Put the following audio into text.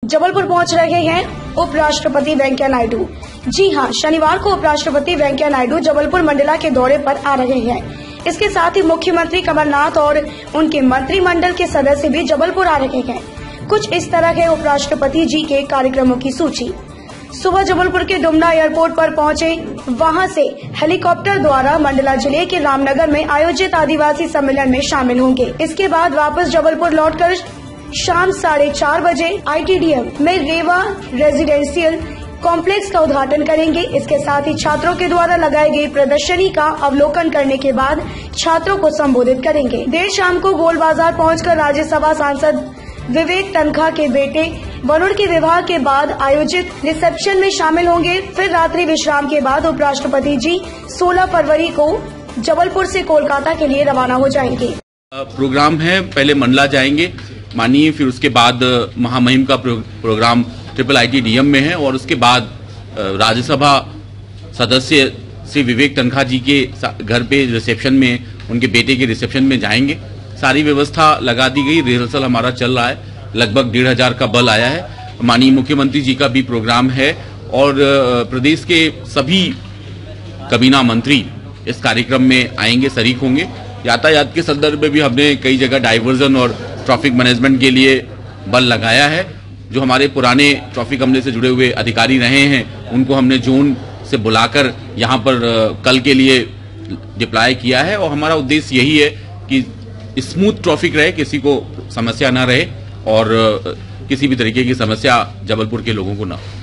जबलपुर पहुंच रहे हैं उपराष्ट्रपति वेंकैया नायडू। जी हां, शनिवार को उपराष्ट्रपति वेंकैया नायडू जबलपुर मंडला के दौरे पर आ रहे हैं। इसके साथ ही मुख्यमंत्री कमलनाथ और उनके मंत्रिमंडल के सदस्य भी जबलपुर आ रहे हैं। कुछ इस तरह है उपराष्ट्रपति जी के कार्यक्रमों की सूची। सुबह जबलपुर के डुमना एयरपोर्ट पर पहुंचे, वहां से हेलीकॉप्टर द्वारा मंडला जिले के रामनगर में आयोजित आदिवासी सम्मेलन में शामिल होंगे। इसके बाद वापस जबलपुर लौटकर शाम 4:30 बजे ITDM में रेवा रेजिडेंशियल कॉम्प्लेक्स का उद्घाटन करेंगे। इसके साथ ही छात्रों के द्वारा लगाई गई प्रदर्शनी का अवलोकन करने के बाद छात्रों को संबोधित करेंगे। देर शाम को गोल बाजार पहुंचकर राज्यसभा सांसद विवेक तनखा के बेटे वरुण के विवाह के बाद आयोजित रिसेप्शन में शामिल होंगे। फिर रात्रि विश्राम के बाद उपराष्ट्रपति जी 16 फरवरी को जबलपुर से कोलकाता के लिए रवाना हो जाएंगे। प्रोग्राम है, पहले मंडला जाएंगे मानिए, फिर उसके बाद महामहिम का प्रोग्राम IITDM में है और उसके बाद राज्यसभा सदस्य श्री विवेक तनखा जी के घर पे रिसेप्शन में, उनके बेटे के रिसेप्शन में जाएंगे। सारी व्यवस्था लगा दी गई, रिहर्सल हमारा चल रहा है, लगभग 1,500 का बल आया है। माननीय मुख्यमंत्री जी का भी प्रोग्राम है और प्रदेश के सभी कबीना मंत्री इस कार्यक्रम में आएंगे, शरीक होंगे। यातायात के संदर्भ में भी हमने कई जगह डाइवर्जन और ट्रैफिक मैनेजमेंट के लिए बल लगाया है। जो हमारे पुराने ट्रैफिक अमले से जुड़े हुए अधिकारी रहे हैं, उनको हमने जोन से बुलाकर यहाँ पर कल के लिए डिप्लॉय किया है और हमारा उद्देश्य यही है कि स्मूथ ट्रैफिक रहे, किसी को समस्या ना रहे और किसी भी तरीके की समस्या जबलपुर के लोगों को ना हो।